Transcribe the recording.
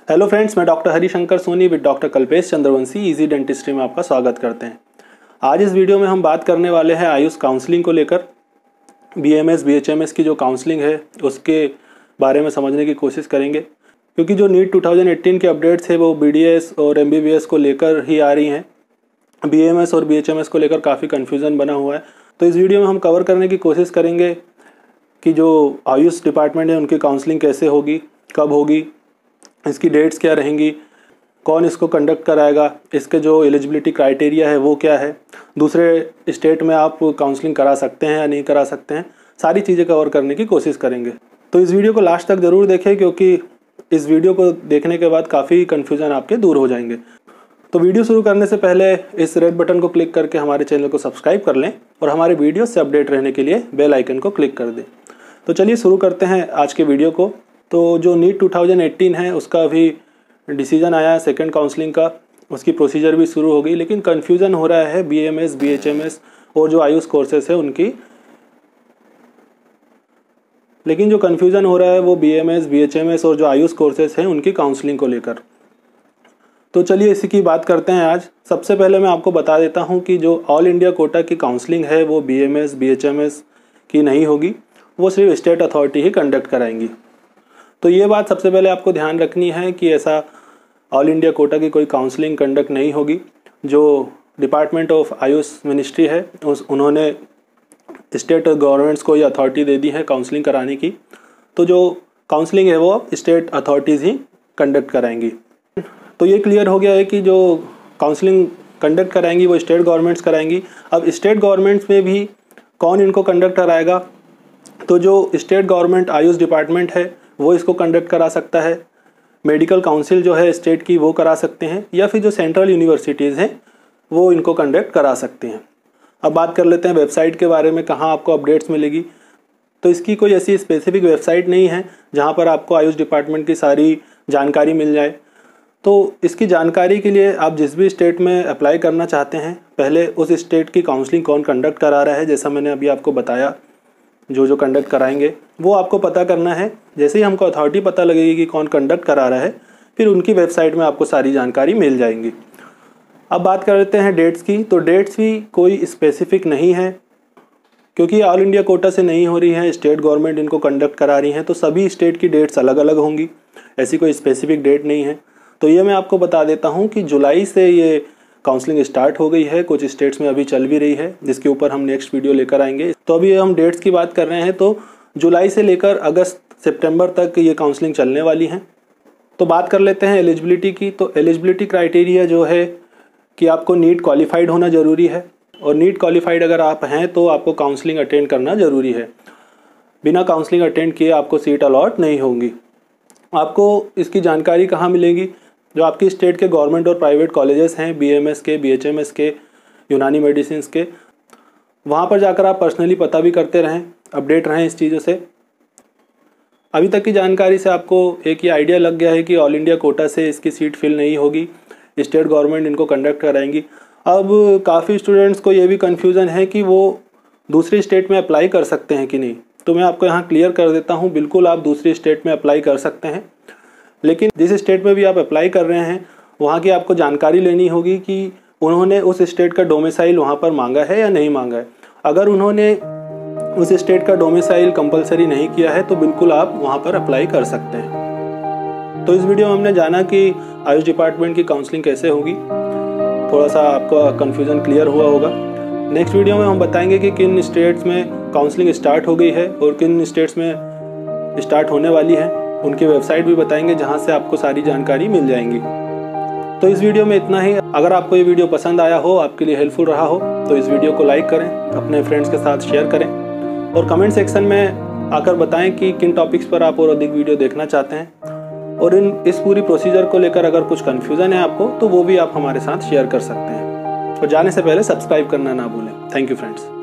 Hello friends, मैं doctor Harishankar Soni with doctor Kalpesh Chandravanshi easy dentistry में आपका स्वागत करते हैं। आज इस वीडियो में हम बात करने वाले हैं आयुष काउंसलिंग को लेकर। बीएमएस बीएचएमएस की जो काउंसलिंग है उसके बारे में समझने की कोशिश करेंगे, क्योंकि जो नीट 2018 के अपडेट्स है वो बीडीएस और एमबीबीएस को लेकर ही आ रही हैं। बीएमएस और बीएचएमएस को लेकर काफ़ी कन्फ्यूज़न बना हुआ है। तो इस वीडियो में हम कवर करने की कोशिश करेंगे कि जो आयुष डिपार्टमेंट है उनकी काउंसलिंग कैसे होगी, कब होगी, इसकी डेट्स क्या रहेंगी, कौन इसको कंडक्ट कराएगा, इसके जो एलिजिबिलिटी क्राइटेरिया है वो क्या है, दूसरे स्टेट में आप काउंसलिंग करा सकते हैं या नहीं करा सकते हैं, सारी चीज़ें कवर करने की कोशिश करेंगे। तो इस वीडियो को लास्ट तक ज़रूर देखें, क्योंकि इस वीडियो को देखने के बाद काफ़ी कन्फ्यूज़न आपके दूर हो जाएंगे। तो वीडियो शुरू करने से पहले इस रेड बटन को क्लिक करके हमारे चैनल को सब्सक्राइब कर लें और हमारे वीडियो से अपडेट रहने के लिए बेल आइकन को क्लिक कर दें। तो चलिए शुरू करते हैं आज के वीडियो को। तो जो नीट 2018 है उसका अभी डिसीजन आया है सेकंड काउंसलिंग का, उसकी प्रोसीजर भी शुरू हो गई, लेकिन कन्फ्यूज़न हो रहा है बीएमएस बीएचएमएस और जो आयुष कोर्सेस है उनकी। लेकिन जो कन्फ्यूज़न हो रहा है वो बीएमएस बीएचएमएस और जो आयुष कोर्सेस हैं उनकी काउंसलिंग को लेकर। तो चलिए इसी की बात करते हैं आज। सबसे पहले मैं आपको बता देता हूं कि जो ऑल इंडिया कोटा की काउंसलिंग है वो बीएमएस बीएचएमएस की नहीं होगी, वो सिर्फ स्टेट अथॉरिटी ही कंडक्ट कराएंगी। तो ये बात सबसे पहले आपको ध्यान रखनी है कि ऐसा ऑल इंडिया कोटा की कोई काउंसलिंग कंडक्ट नहीं होगी। जो डिपार्टमेंट ऑफ आयुष मिनिस्ट्री है उन्होंने स्टेट गवर्नमेंट्स को ये अथॉरिटी दे दी है काउंसलिंग कराने की। तो जो काउंसलिंग है वो स्टेट अथॉरिटीज़ ही कंडक्ट कराएंगी। तो ये क्लियर हो गया है कि जो काउंसलिंग कंडक्ट कराएंगी वो स्टेट गवर्नमेंट्स कराएंगी। अब स्टेट गवर्नमेंट्स में भी कौन इनको कंडक्ट कराएगा, तो जो स्टेट गवर्नमेंट आयुष डिपार्टमेंट है वो इसको कंडक्ट करा सकता है, मेडिकल काउंसिल जो है स्टेट की वो करा सकते हैं, या फिर जो सेंट्रल यूनिवर्सिटीज़ हैं वो इनको कंडक्ट करा सकते हैं। अब बात कर लेते हैं वेबसाइट के बारे में, कहाँ आपको अपडेट्स मिलेगी। तो इसकी कोई ऐसी स्पेसिफिक वेबसाइट नहीं है जहाँ पर आपको आयुष डिपार्टमेंट की सारी जानकारी मिल जाए। तो इसकी जानकारी के लिए आप जिस भी स्टेट में अप्लाई करना चाहते हैं, पहले उस स्टेट की काउंसलिंग कौन कंडक्ट करा रहा है, जैसा मैंने अभी आपको बताया, जो कंडक्ट कराएंगे वो आपको पता करना है। जैसे ही हमको अथॉरिटी पता लगेगी कि कौन कंडक्ट करा रहा है, फिर उनकी वेबसाइट में आपको सारी जानकारी मिल जाएंगी। अब बात कर लेते हैं डेट्स की। तो डेट्स भी कोई स्पेसिफिक नहीं है, क्योंकि ऑल इंडिया कोटा से नहीं हो रही है, स्टेट गवर्नमेंट इनको कंडक्ट करा रही हैं, तो सभी स्टेट की डेट्स अलग अलग होंगी, ऐसी कोई स्पेसिफिक डेट नहीं है। तो ये मैं आपको बता देता हूँ कि जुलाई से ये काउंसलिंग स्टार्ट हो गई है, कुछ स्टेट्स में अभी चल भी रही है, जिसके ऊपर हम नेक्स्ट वीडियो लेकर आएंगे। तो अभी हम डेट्स की बात कर रहे हैं, तो जुलाई से लेकर अगस्त सितंबर तक ये काउंसलिंग चलने वाली है। तो बात कर लेते हैं एलिजिबिलिटी की। तो एलिजिबिलिटी क्राइटेरिया जो है कि आपको नीट क्वालिफाइड होना ज़रूरी है, और नीट क्वालिफाइड अगर आप हैं तो आपको काउंसलिंग अटेंड करना ज़रूरी है। बिना काउंसलिंग अटेंड किए आपको सीट अलॉट नहीं होंगी। आपको इसकी जानकारी कहाँ मिलेगी, जो आपकी स्टेट के गवर्नमेंट और प्राइवेट कॉलेजेस हैं, बीएमएस के, बीएचएमएस के, यूनानी मेडिसिन के, वहाँ पर जाकर आप पर्सनली पता भी करते रहें, अपडेट रहें इस चीज़ों से। अभी तक की जानकारी से आपको एक ही आइडिया लग गया है कि ऑल इंडिया कोटा से इसकी सीट फिल नहीं होगी, स्टेट गवर्नमेंट इनको कंडक्ट कराएंगी। अब काफ़ी स्टूडेंट्स को ये भी कन्फ्यूज़न है कि वो दूसरी स्टेट में अप्लाई कर सकते हैं कि नहीं। तो मैं आपको यहाँ क्लियर कर देता हूँ, बिल्कुल आप दूसरी स्टेट में अप्लाई कर सकते हैं, लेकिन जिस स्टेट में भी आप अप्लाई कर रहे हैं वहाँ की आपको जानकारी लेनी होगी कि उन्होंने उस स्टेट का डोमिसाइल वहाँ पर मांगा है या नहीं मांगा है। अगर उन्होंने उस स्टेट का डोमिसाइल कंपलसरी नहीं किया है तो बिल्कुल आप वहाँ पर अप्लाई कर सकते हैं। तो इस वीडियो में हमने जाना कि आयुष डिपार्टमेंट की काउंसलिंग कैसे होगी, थोड़ा सा आपका कन्फ्यूज़न क्लियर हुआ होगा। नेक्स्ट वीडियो में हम बताएंगे कि किन स्टेट्स में काउंसलिंग स्टार्ट हो गई है और किन स्टेट्स में स्टार्ट होने वाली है, उनकी वेबसाइट भी बताएंगे जहां से आपको सारी जानकारी मिल जाएंगी। तो इस वीडियो में इतना ही। अगर आपको ये वीडियो पसंद आया हो, आपके लिए हेल्पफुल रहा हो, तो इस वीडियो को लाइक करें, अपने फ्रेंड्स के साथ शेयर करें, और कमेंट सेक्शन में आकर बताएं कि किन टॉपिक्स पर आप और अधिक वीडियो देखना चाहते हैं। और इस पूरी प्रोसीजर को लेकर अगर कुछ कन्फ्यूज़न है आपको, तो वो भी आप हमारे साथ शेयर कर सकते हैं। और जाने से पहले सब्सक्राइब करना ना भूलें। Thank you friends.